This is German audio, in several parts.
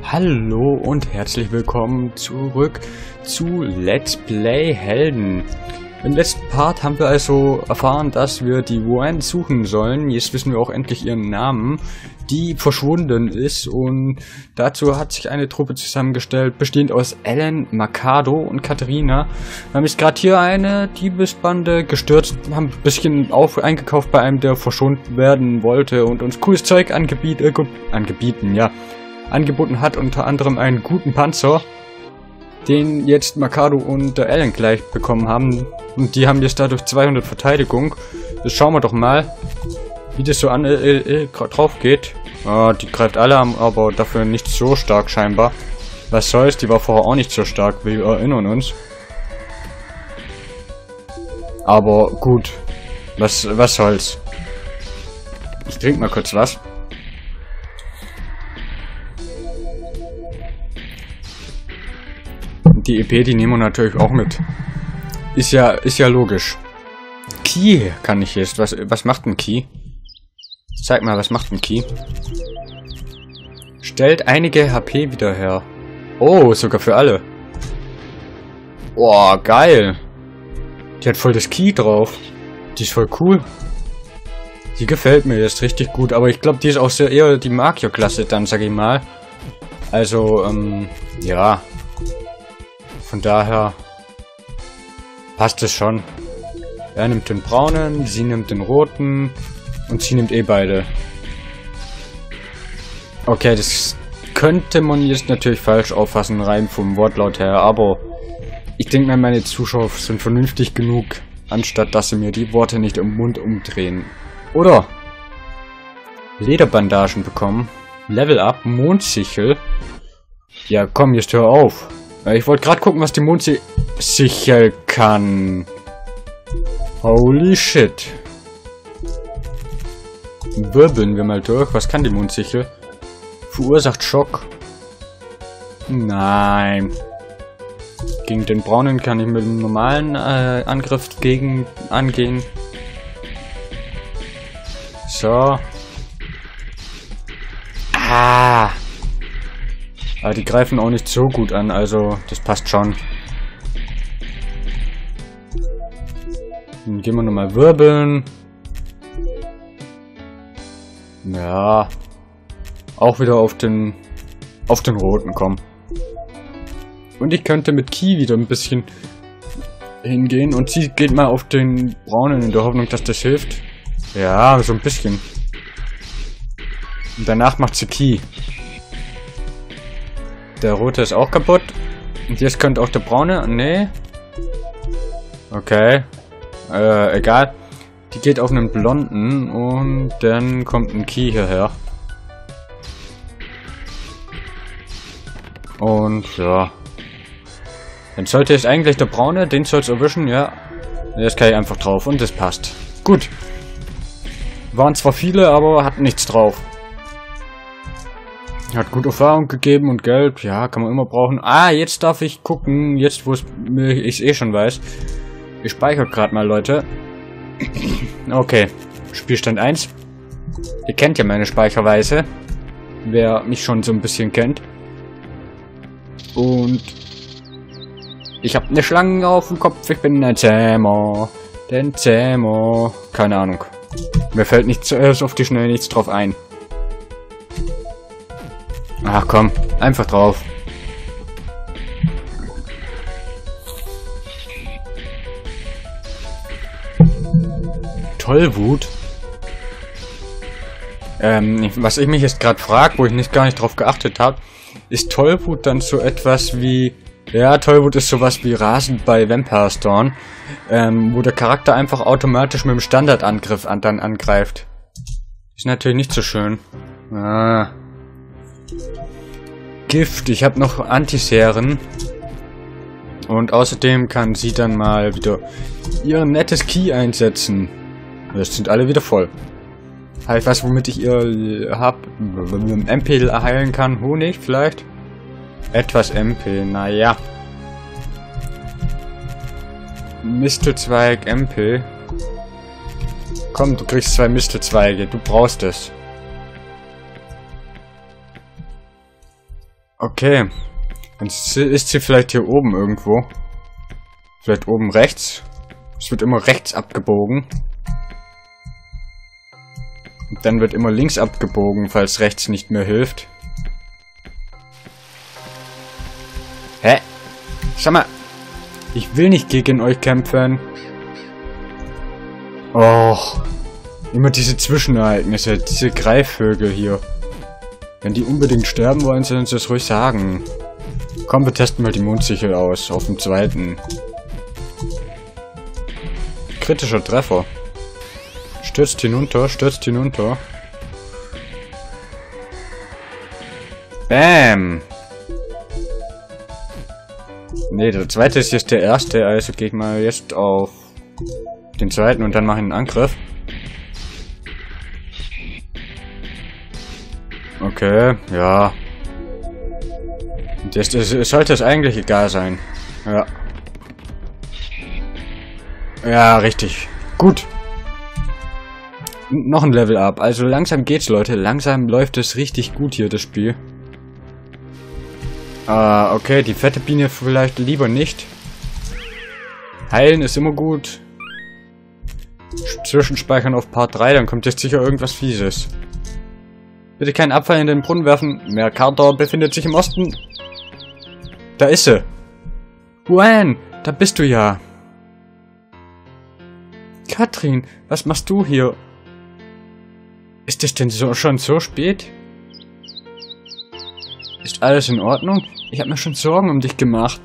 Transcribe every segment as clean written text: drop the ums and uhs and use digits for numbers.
Hallo und herzlich willkommen zurück zu Let's Play Helden. Im letzten Part haben wir also erfahren, dass wir die Wen suchen sollen. Jetzt wissen wir auch endlich ihren Namen, die verschwunden ist. Und dazu hat sich eine Truppe zusammengestellt, bestehend aus Ellen, Mercado und Katharina. Wir haben jetzt gerade hier eine Diebesbande gestürzt, haben ein bisschen eingekauft bei einem, der verschont werden wollte und uns cooles Zeug angeboten hat, unter anderem einen guten Panzer, den jetzt Mercado und Ellen gleich bekommen haben. Und die haben jetzt dadurch 200 Verteidigung. Das schauen wir doch mal, wie das so drauf geht. Die greift alle an, aber dafür nicht so stark scheinbar. Was soll's, die war vorher auch nicht so stark, wir erinnern uns. Aber gut, was soll's. Ich trinke mal kurz was. Die EP, die nehmen wir natürlich auch mit. Ist ja logisch. Key kann ich jetzt. Was macht ein Key? Zeig mal, was macht ein Key? Stellt einige HP wieder her. Oh, sogar für alle. Boah, geil. Die hat voll das Key drauf. Die ist voll cool. Die gefällt mir jetzt richtig gut. Aber ich glaube, die ist auch sehr eher die Magier-Klasse dann, sag ich mal. Also, ja. Von daher passt es schon. Er nimmt den braunen, sie nimmt den roten und sie nimmt eh beide. Okay, das könnte man jetzt natürlich falsch auffassen, rein vom Wortlaut her, aber ich denke mal, meine Zuschauer sind vernünftig genug, anstatt dass sie mir die Worte nicht im Mund umdrehen. Oder Lederbandagen bekommen, Level Up, Mondsichel. Ja komm, jetzt hör auf. Ich wollte gerade gucken, was die Mondsichel kann. Holy shit. Wirbeln wir mal durch. Was kann die Mondsichel? Verursacht Schock. Nein. Gegen den braunen kann ich mit dem normalen Angriff angehen. So. Ah. Aber die greifen auch nicht so gut an, also das passt schon. Dann gehen wir nochmal wirbeln. Ja. Auch wieder auf den roten kommen. Und ich könnte mit Key wieder ein bisschen hingehen und sie geht mal auf den braunen in der Hoffnung, dass das hilft. Ja, so ein bisschen. Und danach macht sie Key. Der rote ist auch kaputt. Und jetzt könnte auch der braune. Nee. Okay. Egal. Die geht auf einen blonden und dann kommt ein Key hierher. Und ja. Dann sollte jetzt eigentlich der braune, den soll es erwischen, ja. Jetzt kann ich einfach drauf und das passt. Gut. Waren zwar viele, aber hatten nichts drauf. Hat gute Erfahrung gegeben und Geld, ja, kann man immer brauchen. Ah, jetzt darf ich gucken, jetzt wo ich es eh schon weiß. Ich speichere gerade mal, Leute. Okay, Spielstand 1. Ihr kennt ja meine Speicherweise. Wer mich schon so ein bisschen kennt. Und ich habe eine Schlange auf dem Kopf, ich bin ein Zähmer. Den Zähmer. Keine Ahnung. Mir fällt nicht zuerst auf die Schnelle nichts drauf ein. Ach komm, einfach drauf. Tollwut. Was ich mich jetzt gerade frage, wo ich gar nicht drauf geachtet habe, ist Tollwut dann so etwas wie... Ja, Tollwut ist sowas wie rasend bei Vampire Storm, wo der Charakter einfach automatisch mit dem Standardangriff dann angreift. Ist natürlich nicht so schön. Ah. Gift, ich habe noch Antiseren. Und außerdem kann sie dann mal wieder ihr nettes Key einsetzen. Das sind alle wieder voll. Halt was, womit ich ihr MP heilen kann. Honig vielleicht? Etwas MP, naja. Mistelzweig MP. Komm, du kriegst 2 Mistelzweige, du brauchst es. Okay. Dann ist sie vielleicht hier oben irgendwo. Vielleicht oben rechts. Es wird immer rechts abgebogen. Und dann wird immer links abgebogen, falls rechts nicht mehr hilft. Hä? Schau mal. Ich will nicht gegen euch kämpfen. Och. Immer diese Zwischenereignisse, diese Greifvögel hier. Wenn die unbedingt sterben wollen, sollen sie es ruhig sagen. Komm, wir testen mal die Mondsichel aus, auf dem zweiten. Kritischer Treffer. Stürzt hinunter, stürzt hinunter. Bam! Ne, der zweite ist jetzt der erste, also gehe ich mal jetzt auf den zweiten und dann mache ich einen Angriff. Okay, ja. Das sollte es eigentlich egal sein. Ja. Ja, richtig. Gut. Noch ein Level up. Also langsam geht's, Leute. Langsam läuft es richtig gut hier, das Spiel. Okay, die fette Biene vielleicht lieber nicht. Heilen ist immer gut. Zwischenspeichern auf Part 3, dann kommt jetzt sicher irgendwas Fieses. Bitte keinen Abfall in den Brunnen werfen. Mercator befindet sich im Osten. Da ist sie. Juan, da bist du ja. Katrin, was machst du hier? Ist es denn schon so spät? Ist alles in Ordnung? Ich habe mir schon Sorgen um dich gemacht.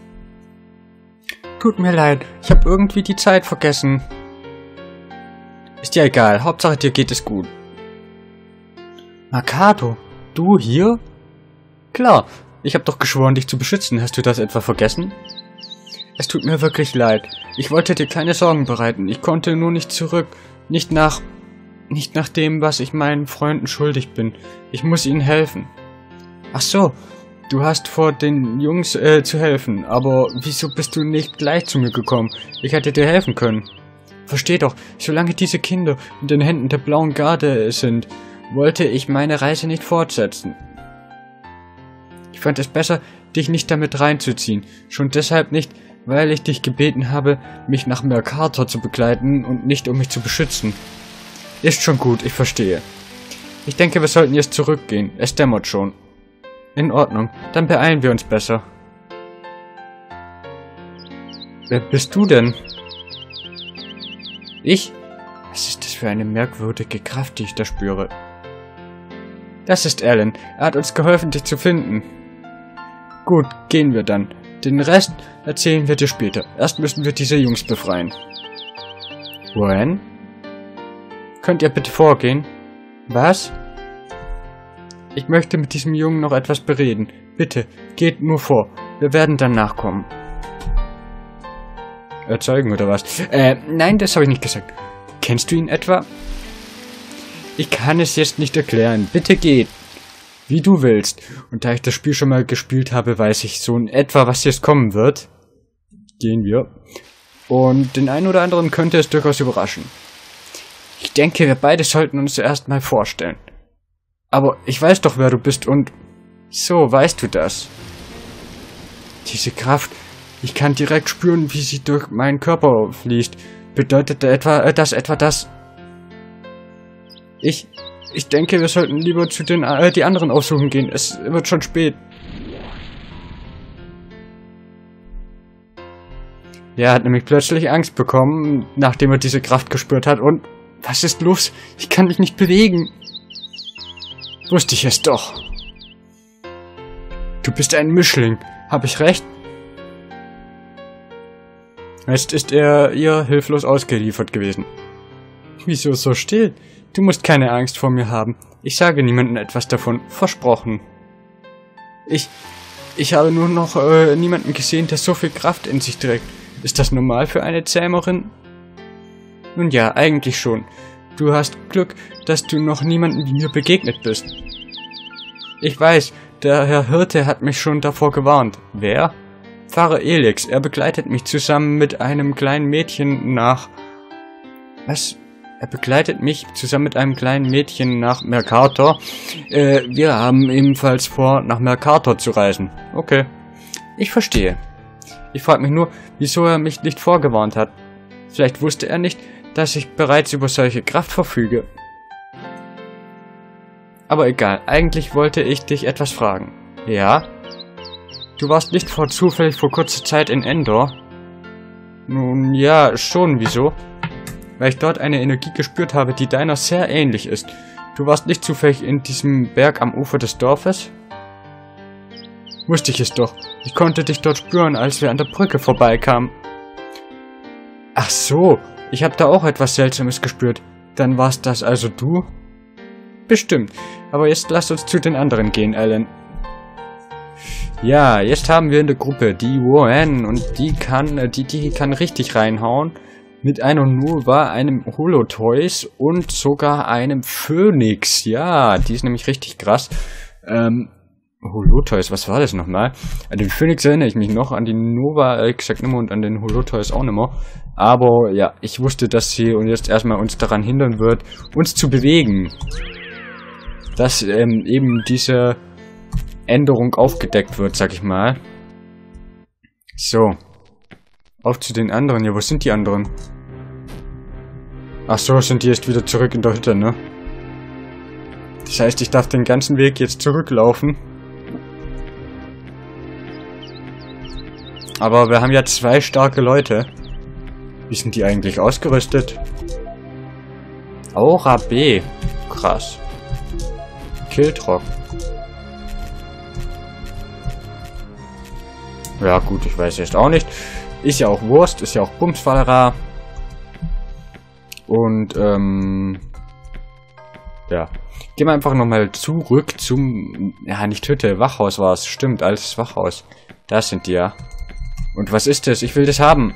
Tut mir leid, ich habe irgendwie die Zeit vergessen. Ist ja egal, Hauptsache dir geht es gut. Mercator, du hier? Klar, ich habe doch geschworen, dich zu beschützen. Hast du das etwa vergessen? Es tut mir wirklich leid. Ich wollte dir keine Sorgen bereiten. Ich konnte nur nicht zurück. Nicht nach dem, was ich meinen Freunden schuldig bin. Ich muss ihnen helfen. Ach so, du hast vor, den Jungs zu helfen. Aber wieso bist du nicht gleich zu mir gekommen? Ich hätte dir helfen können. Versteh doch, solange diese Kinder in den Händen der Blauen Garde sind, wollte ich meine Reise nicht fortsetzen. Ich fand es besser, dich nicht damit reinzuziehen. Schon deshalb nicht, weil ich dich gebeten habe, mich nach Mercator zu begleiten und nicht um mich zu beschützen. Ist schon gut, ich verstehe. Ich denke, wir sollten jetzt zurückgehen. Es dämmert schon. In Ordnung, dann beeilen wir uns besser. Wer bist du denn? Ich? Was ist das für eine merkwürdige Kraft, die ich da spüre? Das ist Alan. Er hat uns geholfen, dich zu finden. Gut, gehen wir dann. Den Rest erzählen wir dir später. Erst müssen wir diese Jungs befreien. Wohin? Könnt ihr bitte vorgehen? Was? Ich möchte mit diesem Jungen noch etwas bereden. Bitte, geht nur vor. Wir werden dann nachkommen. Erzeugen oder was? Nein, das habe ich nicht gesagt. Kennst du ihn etwa? Ich kann es jetzt nicht erklären. Bitte geht. Wie du willst. Und da ich das Spiel schon mal gespielt habe, weiß ich so in etwa, was jetzt kommen wird. Gehen wir. Und den einen oder anderen könnte es durchaus überraschen. Ich denke, wir beide sollten uns zuerst mal vorstellen. Aber ich weiß doch, wer du bist und... So, weißt du das? Diese Kraft, ich kann direkt spüren, wie sie durch meinen Körper fließt. Bedeutet das etwa das? Ich denke, wir sollten lieber zu die anderen aufsuchen gehen. Es wird schon spät. Er hat nämlich plötzlich Angst bekommen, nachdem er diese Kraft gespürt hat. Und was ist los? Ich kann mich nicht bewegen. Wusste ich es doch. Du bist ein Mischling. Habe ich recht? Jetzt ist er ihr hilflos ausgeliefert gewesen. Wieso so still? Du musst keine Angst vor mir haben. Ich sage niemandem etwas davon. Versprochen. Ich habe nur noch niemanden gesehen, der so viel Kraft in sich trägt. Ist das normal für eine Zähmerin? Nun ja, eigentlich schon. Du hast Glück, dass du noch niemandem wie mir begegnet bist. Ich weiß, der Herr Hirte hat mich schon davor gewarnt. Wer? Pfarrer Elix. Er begleitet mich zusammen mit einem kleinen Mädchen nach... Was? Er begleitet mich zusammen mit einem kleinen Mädchen nach Mercator. Wir haben ebenfalls vor, nach Mercator zu reisen. Okay, ich verstehe. Ich frage mich nur, wieso er mich nicht vorgewarnt hat. Vielleicht wusste er nicht, dass ich bereits über solche Kraft verfüge. Aber egal, eigentlich wollte ich dich etwas fragen. Ja? Du warst nicht zufällig vor kurzer Zeit in Endor? Nun ja, schon, wieso? Weil ich dort eine Energie gespürt habe, die deiner sehr ähnlich ist. Du warst nicht zufällig in diesem Berg am Ufer des Dorfes? Wusste ich es doch. Ich konnte dich dort spüren, als wir an der Brücke vorbeikamen. Ach so, ich habe da auch etwas Seltsames gespürt. Dann war's das also du? Bestimmt. Aber jetzt lass uns zu den anderen gehen, Alan. Ja, jetzt haben wir in der Gruppe die Wen und die kann richtig reinhauen. Mit einer Nova, einem Holotoys und sogar einem Phönix. Ja, die ist nämlich richtig krass. Holotoys, was war das nochmal? An den Phönix erinnere ich mich noch, an die Nova exakt nicht mehr und an den Holotoys auch nicht mehr. Aber ja, ich wusste, dass sie und jetzt erstmal uns daran hindern wird, uns zu bewegen. Dass eben diese Änderung aufgedeckt wird, sag ich mal. So. Auf zu den anderen. Ja, wo sind die anderen? Ach so, sind die jetzt wieder zurück in der Hütte, ne? Das heißt, ich darf den ganzen Weg jetzt zurücklaufen. Aber wir haben ja 2 starke Leute. Wie sind die eigentlich ausgerüstet? Aura B. Krass. Killtrock. Ja gut, ich weiß jetzt auch nicht. Ist ja auch Wurst, ist ja auch Bumsfallera. Und, ja. Gehen wir einfach nochmal zurück zum, ja nicht Hütte, Wachhaus war es. Stimmt, altes Wachhaus. Da sind die ja. Und was ist das? Ich will das haben.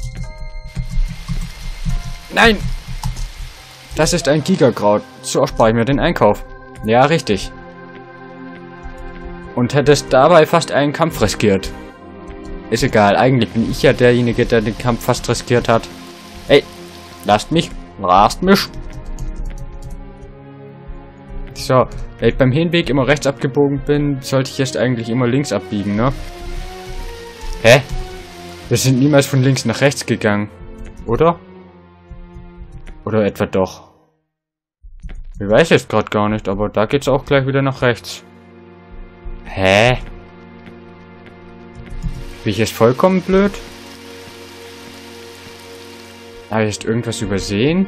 Nein! Das ist ein Gigakraut. So erspare ich mir den Einkauf. Ja, richtig. Und hättest dabei fast einen Kampf riskiert. Ist egal, eigentlich bin ich ja derjenige, der den Kampf fast riskiert hat. Ey, lasst mich. Rast mich. So, wenn ich beim Hinweg immer rechts abgebogen bin, sollte ich jetzt eigentlich immer links abbiegen, ne? Hä? Wir sind niemals von links nach rechts gegangen, oder? Oder etwa doch? Ich weiß jetzt gerade gar nicht, aber da geht's auch gleich wieder nach rechts. Hä? Bin ich jetzt vollkommen blöd? Habe ich jetzt irgendwas übersehen?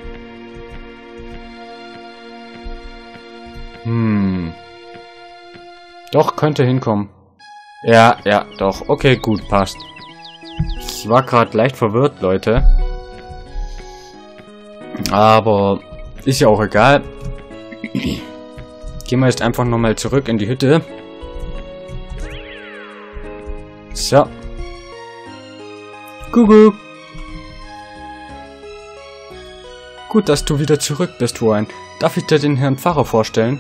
Doch, könnte hinkommen. Ja, doch. Okay, gut, passt. Ich war gerade leicht verwirrt, Leute. Aber ist ja auch egal. Gehen wir jetzt einfach nochmal zurück in die Hütte. So. Kuckuck. Gut, dass du wieder zurück bist, Ryan. Darf ich dir den Herrn Pfarrer vorstellen?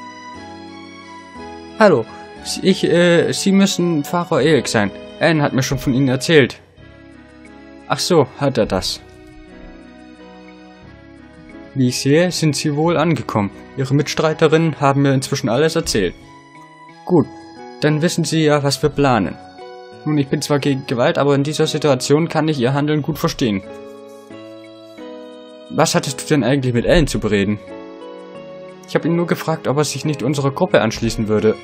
Hallo, Sie müssen Pfarrer Erik sein. Anne hat mir schon von Ihnen erzählt. Ach so, hat er das. Wie ich sehe, sind Sie wohl angekommen. Ihre Mitstreiterinnen haben mir inzwischen alles erzählt. Gut, dann wissen Sie ja, was wir planen. Nun, ich bin zwar gegen Gewalt, aber in dieser Situation kann ich Ihr Handeln gut verstehen. Was hattest du denn eigentlich mit Alan zu bereden? Ich habe ihn nur gefragt, ob er sich nicht unserer Gruppe anschließen würde.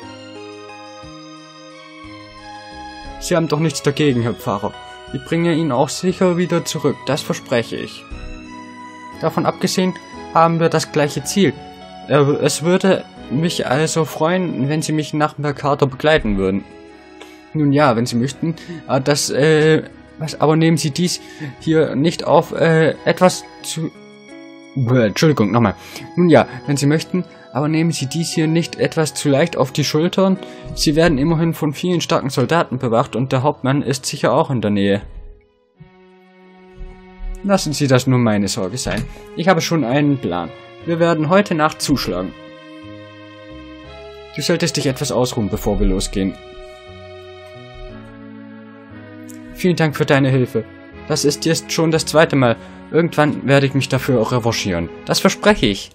Sie haben doch nichts dagegen, Herr Pfarrer. Ich bringe ihn auch sicher wieder zurück, das verspreche ich. Davon abgesehen haben wir das gleiche Ziel. Es würde mich also freuen, wenn Sie mich nach Mercator begleiten würden. Nun ja, wenn Sie möchten, aber nehmen Sie dies hier nicht auf, etwas zu... Entschuldigung, nochmal. Nun ja, wenn Sie möchten, aber nehmen Sie dies hier nicht etwas zu leicht auf die Schultern. Sie werden immerhin von vielen starken Soldaten bewacht und der Hauptmann ist sicher auch in der Nähe. Lassen Sie das nur meine Sorge sein. Ich habe schon einen Plan. Wir werden heute Nacht zuschlagen. Du solltest dich etwas ausruhen, bevor wir losgehen. Vielen Dank für deine Hilfe. Das ist jetzt schon das zweite Mal, Irgendwann werde ich mich dafür auch revanchieren. Das verspreche ich.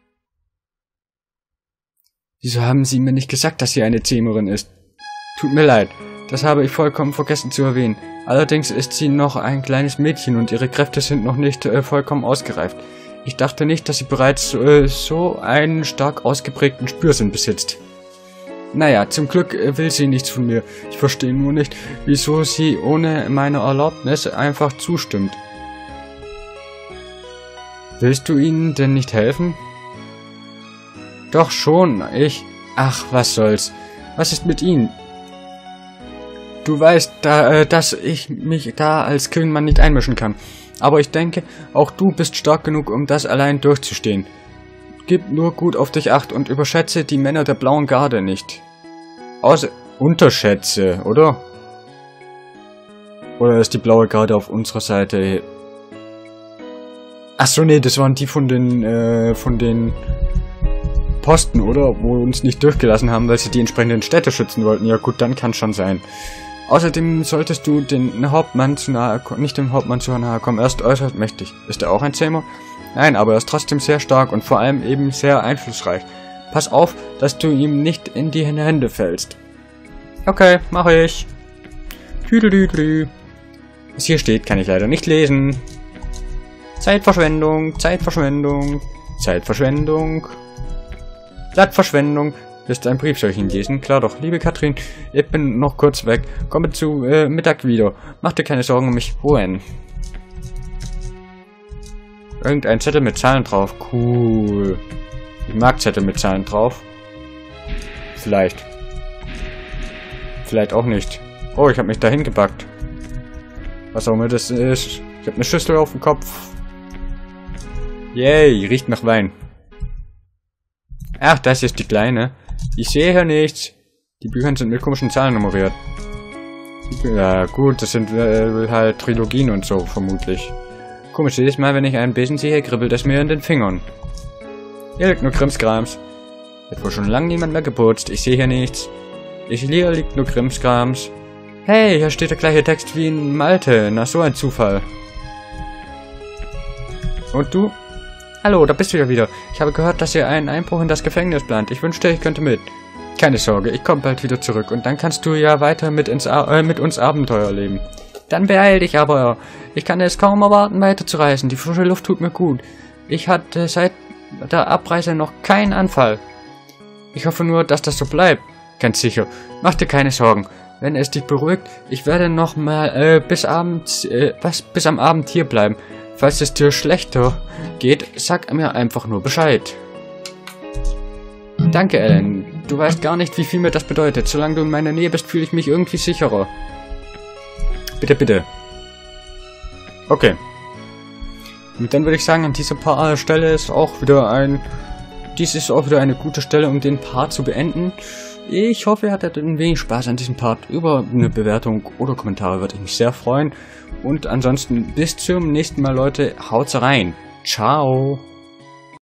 Wieso haben Sie mir nicht gesagt, dass sie eine Zähmerin ist? Tut mir leid, das habe ich vollkommen vergessen zu erwähnen. Allerdings ist sie noch ein kleines Mädchen und ihre Kräfte sind noch nicht vollkommen ausgereift. Ich dachte nicht, dass sie bereits so einen stark ausgeprägten Spürsinn besitzt. Naja, zum Glück will sie nichts von mir. Ich verstehe nur nicht, wieso sie ohne meine Erlaubnis einfach zustimmt. Willst du ihnen denn nicht helfen? Doch schon, Ach, was soll's. Was ist mit ihnen? Du weißt, dass ich mich da als Kühnmann nicht einmischen kann. Aber ich denke, auch du bist stark genug, um das allein durchzustehen. Gib nur gut auf dich Acht und überschätze die Männer der Blauen Garde nicht. Unterschätze, oder? Oder ist die Blaue Garde auf unserer Seite? Achso, nee, das waren die von den Posten, oder? Wo uns nicht durchgelassen haben, weil sie die entsprechenden Städte schützen wollten. Ja gut, dann kann es schon sein. Außerdem solltest du den Hauptmann nicht dem Hauptmann zu nahe kommen. Er ist äußerst mächtig. Ist er auch ein Zähmer? Nein, aber er ist trotzdem sehr stark und vor allem eben sehr einflussreich. Pass auf, dass du ihm nicht in die Hände fällst. Okay, mache ich. Tüdelüdelü. Was hier steht, kann ich leider nicht lesen. Zeitverschwendung, Zeitverschwendung, Zeitverschwendung. Blattverschwendung. Willst du einen Brief soll ich ihn lesen? Klar doch. Liebe Katrin, ich bin noch kurz weg. Komme zu Mittag wieder. Mach dir keine Sorgen um mich. Wohin? Irgendein Zettel mit Zahlen drauf. Cool. Ich mag Zettel mit Zahlen drauf. Vielleicht. Vielleicht auch nicht. Oh, ich habe mich dahin gebackt. Was auch immer das ist. Ich habe eine Schüssel auf dem Kopf. Yay, riecht nach Wein. Ach, das ist die kleine. Ich sehe hier nichts. Die Bücher sind mit komischen Zahlen nummeriert. Ja, gut, das sind halt Trilogien und so, vermutlich. Komisch, jedes Mal, wenn ich einen Besen sehe, kribbelt es mir in den Fingern. Hier liegt nur Krimskrams. Wird wohl schon lange niemand mehr geputzt. Ich sehe hier nichts. Hier liegt nur Krimskrams. Hey, hier steht der gleiche Text wie in Malte. Na, so ein Zufall. Und du? Hallo, da bist du ja wieder. Ich habe gehört, dass ihr einen Einbruch in das Gefängnis plant. Ich wünschte, ich könnte mit. Keine Sorge, ich komme bald wieder zurück und dann kannst du ja weiter mit uns Abenteuer leben. Dann beeil dich aber. Ich kann es kaum erwarten, weiterzureisen. Die frische Luft tut mir gut. Ich hatte seit der Abreise noch keinen Anfall. Ich hoffe nur, dass das so bleibt. Ganz sicher. Mach dir keine Sorgen. Wenn es dich beruhigt, ich werde noch mal bis am Abend hier bleiben. Falls es dir schlechter geht, sag mir einfach nur Bescheid. Danke, Ellen. Du weißt gar nicht, wie viel mir das bedeutet. Solange du in meiner Nähe bist, fühle ich mich irgendwie sicherer. Bitte, bitte. Okay. Und dann würde ich sagen, an dieser Stelle ist auch wieder eine gute Stelle, um den Part zu beenden. Ich hoffe, ihr hattet ein wenig Spaß an diesem Part. Über eine Bewertung oder Kommentare würde ich mich sehr freuen. Und ansonsten bis zum nächsten Mal, Leute. Haut's rein. Ciao.